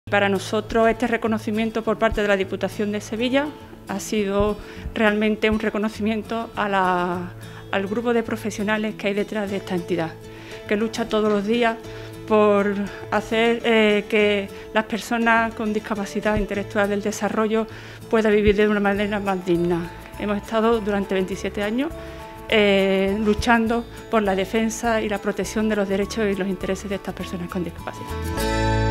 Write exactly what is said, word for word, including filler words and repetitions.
Para nosotros este reconocimiento por parte de la Diputación de Sevilla ha sido realmente un reconocimiento a la, al grupo de profesionales que hay detrás de esta entidad, que lucha todos los días por hacer eh, que las personas con discapacidad intelectual del desarrollo puedan vivir de una manera más digna. Hemos estado durante veintisiete años eh, luchando por la defensa y la protección de los derechos y los intereses de estas personas con discapacidad.